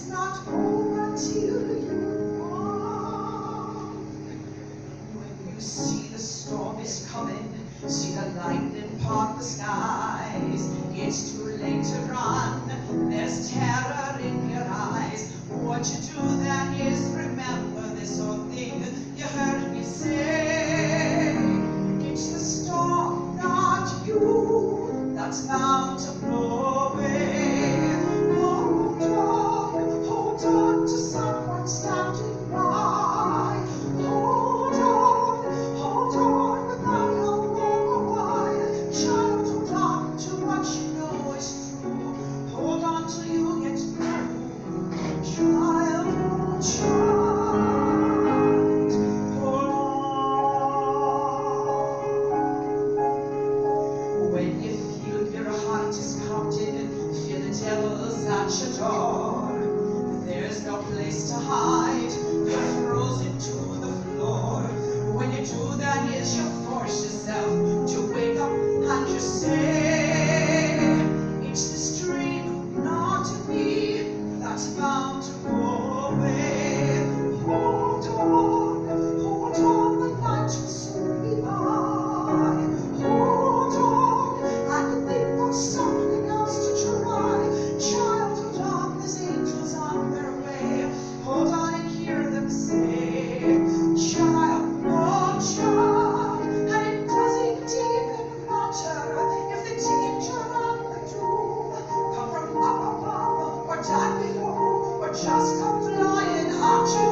it's not over till you are. When you see the storm is coming, see the lightning part the skies, it's too late to run, there's terror in your eyes. What you do then is remember this old thing you heard me say. It's the storm, not you, that's bound to blow away. Hold on to someone standing by. Hold on, without your walk a while. Child, hold on to what you know is true. Hold on till you get through. Child, hold on. When you feel your heart is pounded, feel the devil's at your door. There's no place to hide, you're frozen to the floor. When you do that is you force yourself to wake up and you say, it's the stream, not me, that's bound to go away. Hold on, the night will soon be by. Hold on, and think of something else to try. Child, hold on, there's angels on their way. Hold on and hear them say, child, oh child, and it doesn't even matter if the danger and the doom come from up above or down below or just come flying at you.